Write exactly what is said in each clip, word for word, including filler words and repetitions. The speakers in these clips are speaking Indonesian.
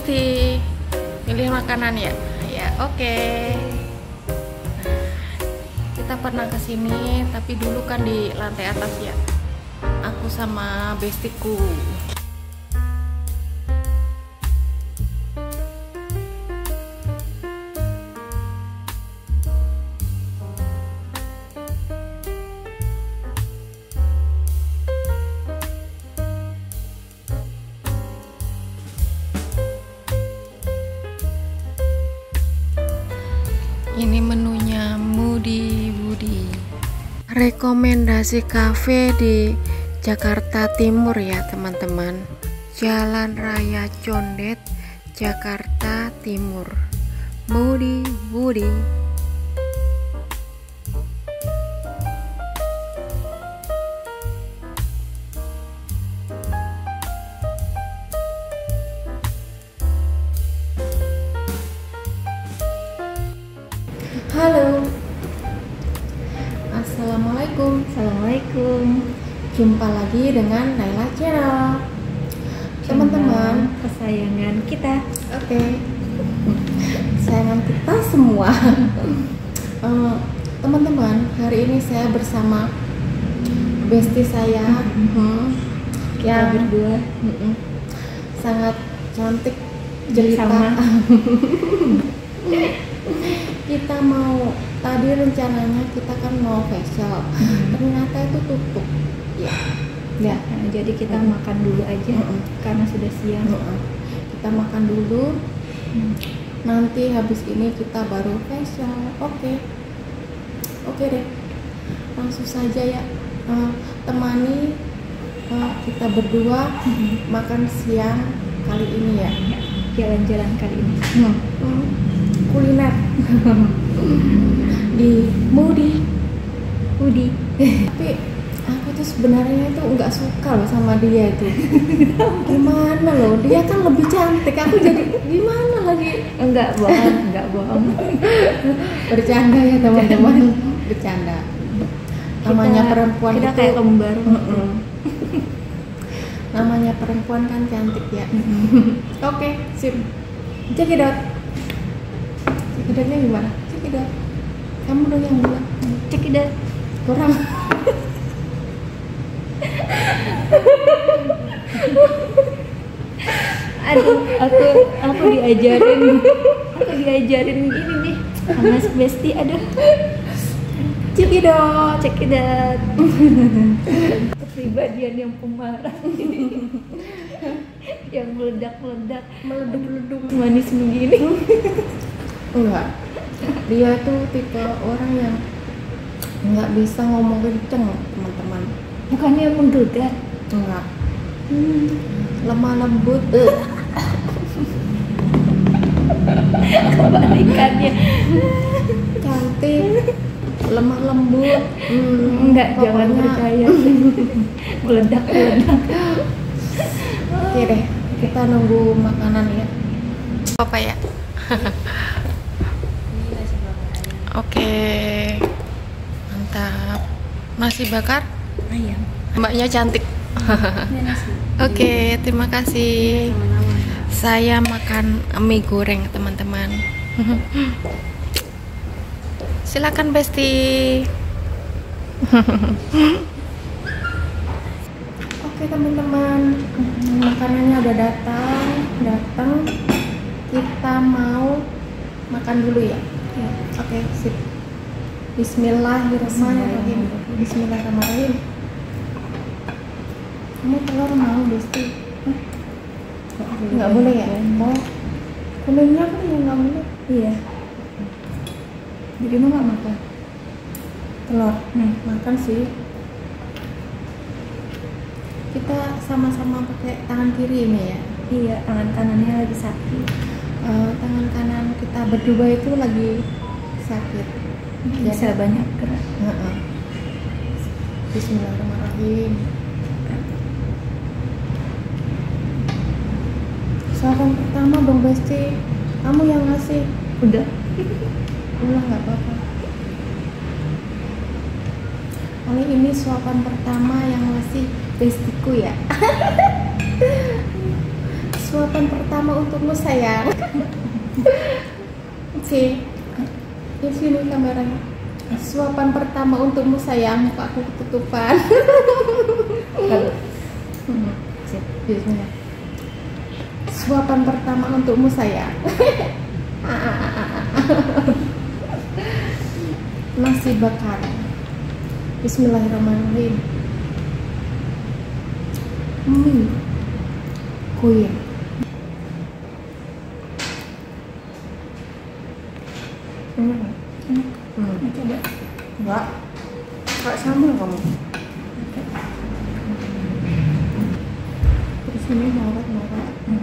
Besti, pilih makanan ya? Ya, oke. Okay. Kita pernah kesini, tapi dulu kan di lantai atas ya. Aku sama bestiku. Ini menunya Moody Woody. Rekomendasi cafe di Jakarta Timur ya teman-teman. Jalan Raya Condet, Jakarta Timur. Moody Woody. Halo, assalamualaikum. Assalamualaikum. Jumpa lagi dengan Naila Channel, teman-teman kesayangan kita. Oke, okay. Kesayangan kita semua. Teman-teman, uh, hari ini saya bersama bestie saya, mm-hmm. Kita yang berdua mm-mm, sangat cantik jelita. Kita mau, tadi rencananya kita kan mau facial, hmm. ternyata itu tutup ya, ya. Nah, jadi kita hmm. makan dulu aja hmm. karena sudah siang. hmm. Kita makan dulu, hmm. nanti habis ini kita baru facial. Oke, okay. oke okay deh, langsung saja ya, uh, temani uh, kita berdua hmm. makan siang kali ini ya, jalan-jalan kali ini. hmm. Hmm. Kuliner di Moody Woody. Tapi aku tuh sebenarnya itu nggak suka loh sama dia itu. Gimana loh, dia kan lebih cantik, aku jadi gimana lagi? Enggak bohong, enggak bohong. Bercanda ya teman-teman, bercanda. Namanya kita, perempuan kita itu kayak kembar. Mm-mm. Namanya perempuan kan cantik ya. Oke, okay, sip. Cekidot. Cekidotnya gimana? Cekidot. Kamu dong yang bilang. Cekidot. Kurang. Aduh, aku aku diajarin, aku diajarin ini nih, sama Besti. Aduh. Cekidot, cekidot. Kepribadian yang pemarah. Yang meledak-meledak, meleduk-leduk, manis begini. Enggak, dia tuh tipe orang yang nggak bisa ngomong kenceng teman-teman. Bukannya menggegar? Enggak, hmm. lemah lembut. Kebalikannya. Cantik, lemah lembut. hmm, Enggak, pokoknya... jangan percaya. Meledak-meledak. Oke deh, kita nunggu makanan ya. Apa ya? Oke, mantap. Nasi bakar ayam. Mbaknya cantik. Oke, terima kasih. Saya makan mie goreng teman-teman. Silakan Besti. Oke teman-teman, makanannya udah datang, datang. Kita mau makan dulu ya. Ya. Oke, sip. Bismillahirrahmanirrahim. Bismillahirrahmanirrahim. Kamu telur mau, Besti? Nggak boleh ya? Oh, kuningnya kan yang nggak boleh. Iya. Jadi mau nggak makan telur? Nih, makan sih. Kita sama-sama pakai tangan kiri ini ya. Iya, tangan kanannya lagi sakit. Uh, tangan kanan kita berdua itu lagi sakit. Bisa jadi, banyak gerak. Uh-uh. Bismillahirrahmanirrahim. Suapan pertama dong Besti, kamu yang ngasih. Udah. Udah nggak apa-apa. Kali ini suapan pertama yang ngasih Bestiku ya. suapan pertama untukmu sayang. Oke, di sini kameranya. Suapan pertama untukmu sayang, muka aku ketutupan. Sip, bismillah. Suapan pertama untukmu sayang. Nasi bakar. Bismillahirrahmanirrahim. Hmm. Kuyang. Hmm. Hmm. Coba. Enggak. Enggak sama kamu. Di sini marah-marah. Hmm.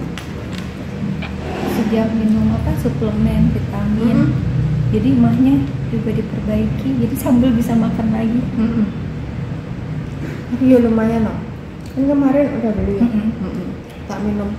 Sejak minum apa suplemen vitamin, Hmm. jadi mahnya juga diperbaiki, jadi sambil bisa makan lagi. Hmm. Iya lumayan loh. Kan kemarin udah beli ya. Hmm. Hmm. Tak minum.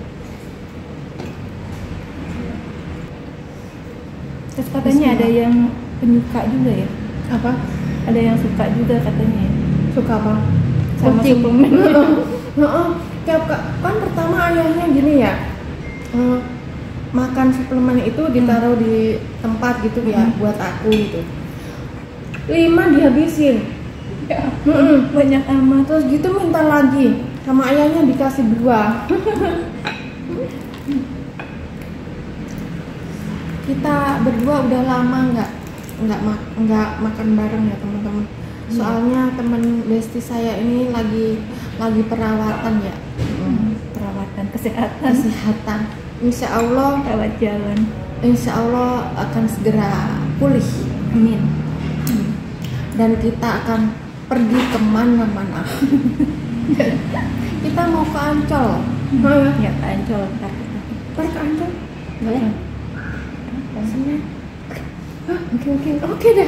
Terus katanya ada yang penyuka juga ya? Apa? Ada yang suka juga katanya ya? Suka apa? Sama Kucing. suplemen. Heeh. Kayak kan pertama ayahnya gini ya. eh, makan suplemen itu ditaruh di tempat gitu ya Hmm. buat aku gitu. Lima dihabisin. Ya, Mm-mm. banyak amat. Terus gitu minta lagi sama ayahnya dikasih dua. Kita berdua udah lama nggak nggak mak- nggak makan bareng ya teman-teman. Soalnya teman besti saya ini lagi lagi perawatan ya. Hmm, perawatan kesehatan, Kesehatan. Insya Allah, rawat jalan. Insya Allah akan segera pulih. Amin. Dan kita akan pergi kemana-mana. Kita mau ke Ancol. Ya Ancol ntar. Ntar ke Ancol. Boleh? Senin. Oke oke oke dah.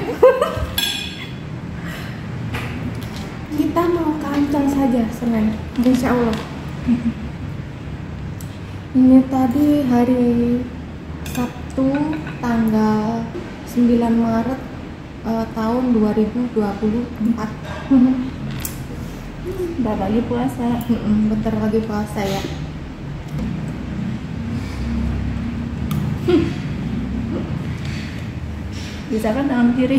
Kita mau ke Ancol saja Senin. Insya Allah. Ini tadi hari Sabtu tanggal sembilan Maret eh, tahun dua ribu dua puluh empat. Bentar lagi puasa. Mm-mm, bentar lagi puasa ya. Bisa kan tangan kiri?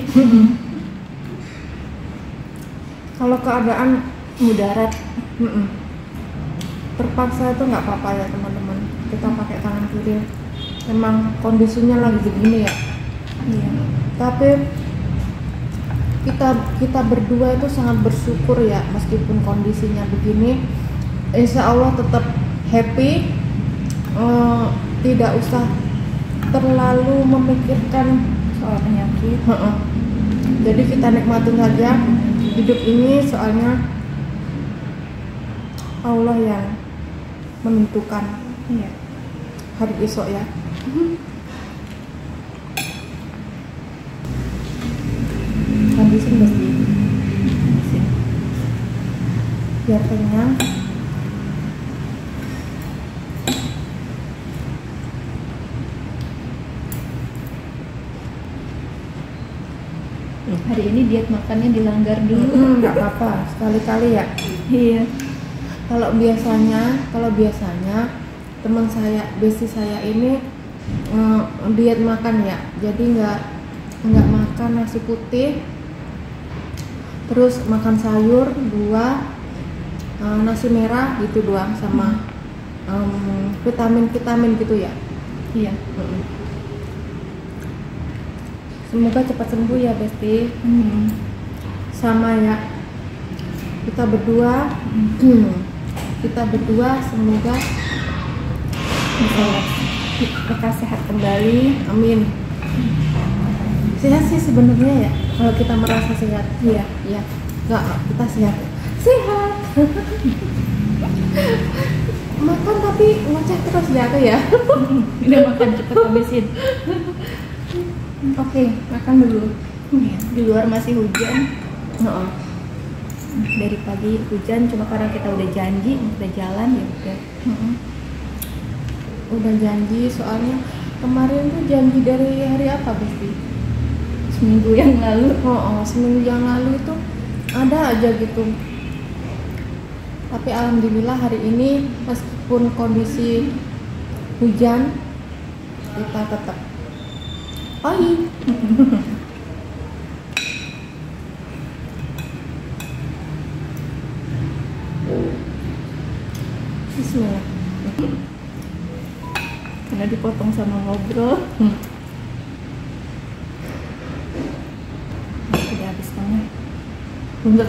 Kalau keadaan Mudarat. mm-mm, terpaksa itu nggak apa-apa ya teman-teman. Kita pakai tangan kiri. Memang kondisinya lagi begini ya. Iya. Tapi kita kita berdua itu sangat bersyukur ya meskipun kondisinya begini. Insya Allah tetap happy. Eh, tidak usah terlalu memikirkan. Soal penyakit. Heeh. Jadi kita nikmatin saja hidup ini, soalnya Allah yang menentukan Iya. hari esok ya. Habisin pasti Mesin. biar kenyang. Hari ini diet makannya dilanggar dulu. Hmm, nggak apa-apa, sekali-kali ya. Iya. Kalau biasanya, kalau biasanya teman saya, besti saya ini mm, diet makan ya. Jadi nggak nggak makan nasi putih, terus makan sayur dua, eh, nasi merah gitu doang sama em, vitamin-vitamin gitu ya. Iya. Mm-mm. Semoga cepat sembuh ya Besti. Hmm. Sama ya. Kita berdua, kita berdua semoga Bisa lekas sehat kembali. amin. Sehat sih sebenarnya ya. Kalau kita merasa sehat, Iya. ya. Enggak, kita sehat. Sehat. Makan tapi ngoceh terus ya aku ya. Udah makan cepet habisin. Oke, makan dulu. Iya. Di luar masih hujan. Heeh. Dari pagi hujan, cuma karena kita udah janji udah jalan ya udah. Heeh. Udah janji, soalnya kemarin tuh janji dari hari apa Besti? Seminggu yang lalu. Oh, oh, seminggu yang lalu itu ada aja gitu Tapi alhamdulillah hari ini meskipun kondisi hujan, kita tetap pagi. Bismillah. Karena dipotong sama ngobrol. Hmm. Udah habis setengah. Bener.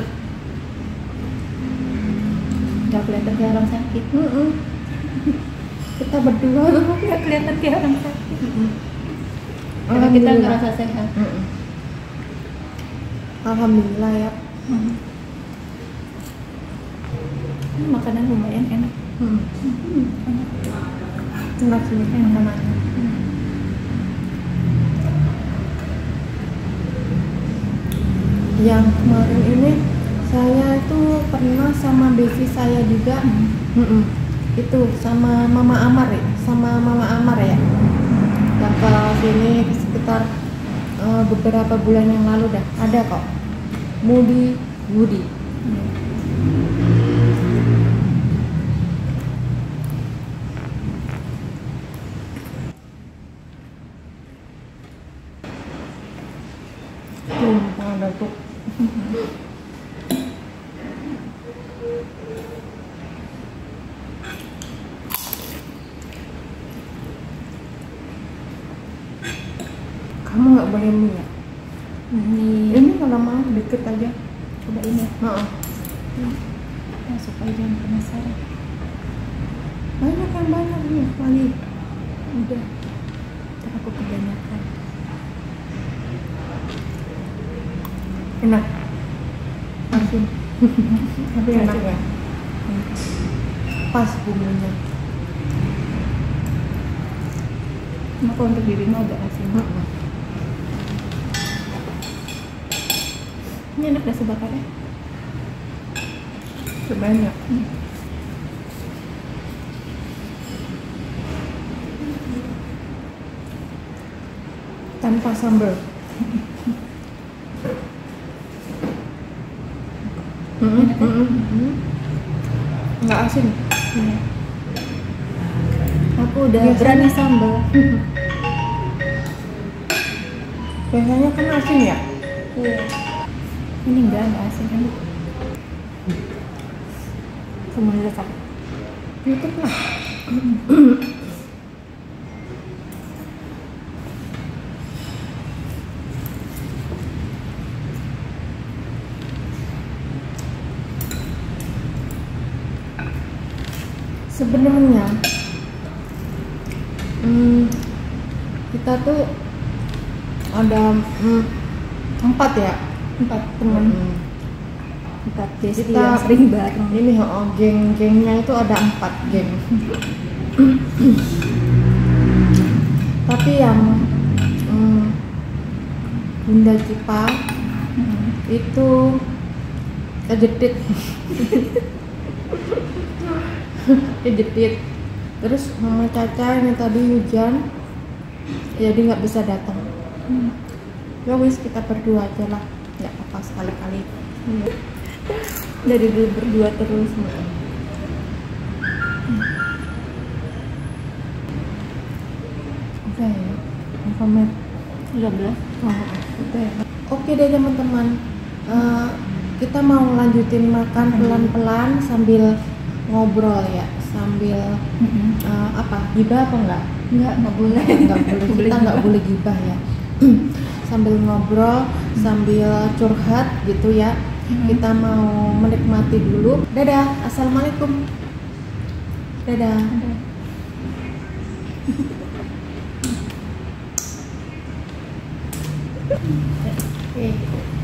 Gak kelihatan kayak orang sakit. Mm-mm. Kita berdua tuh Gak kelihatan kayak orang sakit. Mm-mm. Karena kita Alhamdulillah. ngerasa sehat. Mm-mm. Alhamdulillah ya. Hmm. Ini makanan lumayan enak. Hmm. Hmm, enak. Enak sih makanannya. Yang kemarin ini saya itu pernah sama Bevi saya juga. Hmm. Mm-mm. Itu sama Mama Amar ya, sama Mama Amar ya. Yang ke sini sekitar eh, beberapa bulan yang lalu dah ada kok. Moody Woody. Tuh, ada tuh. Kamu nggak boleh mie ya? Ini Ini kalau mau dikit aja. coba ini Heeh. ya, supaya jangan penasaran. Banyak yang banyak nih lagi. Udah, ntar aku kebanyakan. Enak. Asin. Tapi Enak enak ya. Pas bumbunya. Maka untuk dirimu agak asin. Heeh. Ini enak nasi bakarnya. Sebanyak. Tanpa sambal. Mm-mm, Enak kan? mm-mm. Nggak asin. Iya. Aku udah Biasanya- berani sambal. Biasanya kan asin ya. Iya. Ini enggak, enggak asin kan? Semuanya resep. YouTube lah. Sebenarnya hmm, kita tuh ada hmm, empat ya. Empat teman. Hmm. Empat besti Kita- yang sering bareng. Ini oh, geng-gengnya itu ada empat geng. Tapi yang hmm, Bunda Cipa Hmm. itu kejedit. Kejedit. Terus Mama Caca ini tadi hujan, jadi nggak bisa datang. Hmm. Ya wis kita berdua aja lah, nggak apa-apa sekali-kali. Iya. Dari dulu berdua terus. Udah ya, Muhammad. tiga belas. Oh, udah ya. Oke deh teman-teman, Eh, kita mau lanjutin makan pelan-pelan sambil ngobrol ya, sambil eh, apa? Gibah apa enggak? Enggak, enggak boleh. Nggak boleh, kita nggak boleh gibah ya. Sambil ngobrol, sambil curhat gitu ya. Mhm. Kita mau menikmati dulu. Dadah, assalamualaikum. Dadah. Ada. Oke.